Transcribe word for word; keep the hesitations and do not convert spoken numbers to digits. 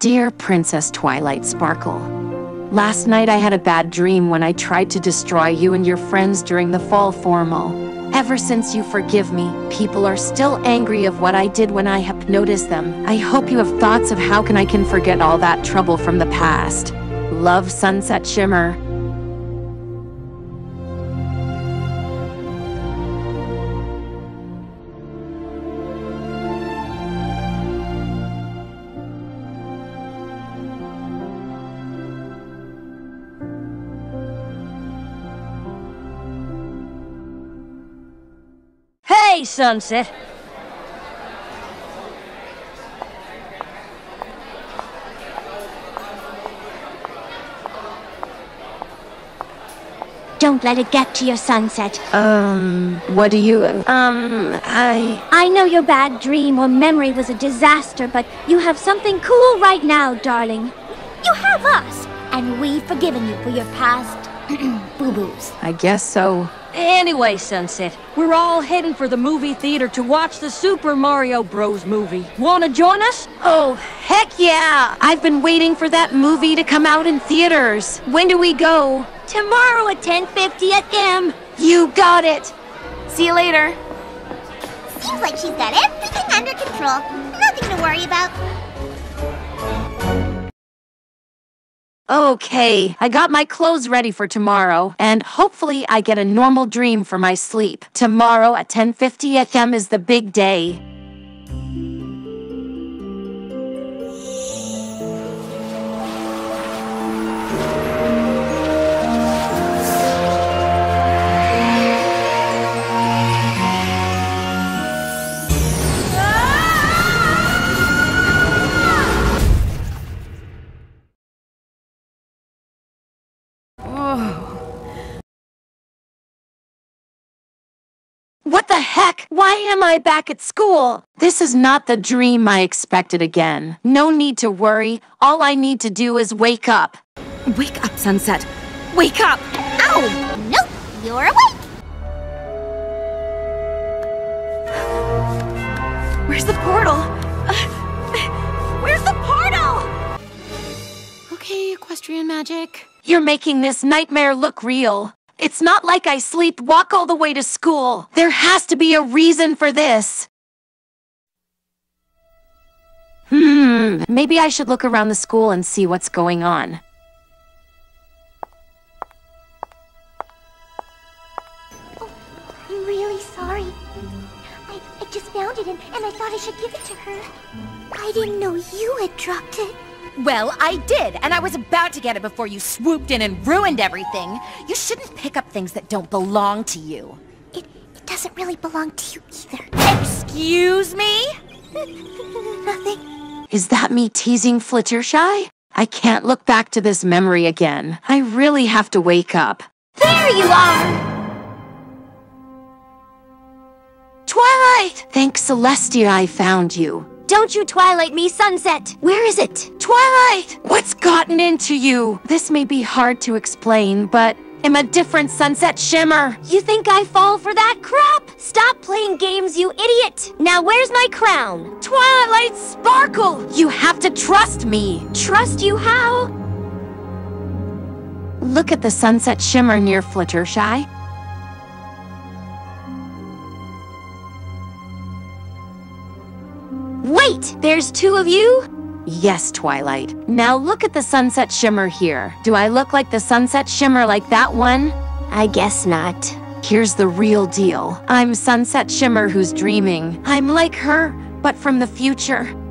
Dear Princess Twilight Sparkle, last night I had a bad dream when I tried to destroy you and your friends during the fall formal. Ever since you forgive me, people are still angry of what I did when I hypnotized them. I hope you have thoughts of how can I can forget all that trouble from the past. Love, Sunset Shimmer. Hey, Sunset! Don't let it get to your, Sunset. Um, what do you, um, I... I know your bad dream or memory was a disaster, but you have something cool right now, darling. You have us, and we've forgiven you for your past boo-boos. I guess so. Anyway, Sunset, we're all heading for the movie theater to watch the Super Mario Bros. Movie. Wanna join us? Oh, heck yeah! I've been waiting for that movie to come out in theaters. When do we go? Tomorrow at ten fifty a m You got it! See you later. Seems like she's got everything under control. Nothing to worry about. Okay, I got my clothes ready for tomorrow, and hopefully I get a normal dream for my sleep. Tomorrow at ten fifty a m is the big day. What the heck? Why am I back at school? This is not the dream I expected again. No need to worry. All I need to do is wake up. Wake up, Sunset. Wake up! Ow! Nope, you're awake. Where's the portal? Uh, where's the portal? Okay, equestrian magic. You're making this nightmare look real. It's not like I sleepwalk all the way to school. There has to be a reason for this. Hmm, maybe I should look around the school and see what's going on. Oh, I'm really sorry. I, I just found it and, and I thought I should give it to her. I didn't know you had dropped it. Well, I did, and I was about to get it before you swooped in and ruined everything. You shouldn't pick up things that don't belong to you. It, it doesn't really belong to you either. Excuse me? Nothing. Is that me teasing Flittershy? I can't look back to this memory again. I really have to wake up. There you are! Twilight! Thanks, Celestia, I found you. Don't you Twilight me, Sunset! Where is it? Twilight! What's gotten into you? This may be hard to explain, but I'm a different Sunset Shimmer. You think I fall for that crap? Stop playing games, you idiot! Now where's my crown? Twilight Sparkle! You have to trust me. Trust you how? Look at the Sunset Shimmer near Flittershy. Wait! There's two of you? Yes, Twilight. Now look at the Sunset Shimmer here. Do I look like the Sunset Shimmer like that one? I guess not. Here's the real deal. I'm Sunset Shimmer who's dreaming. I'm like her, but from the future.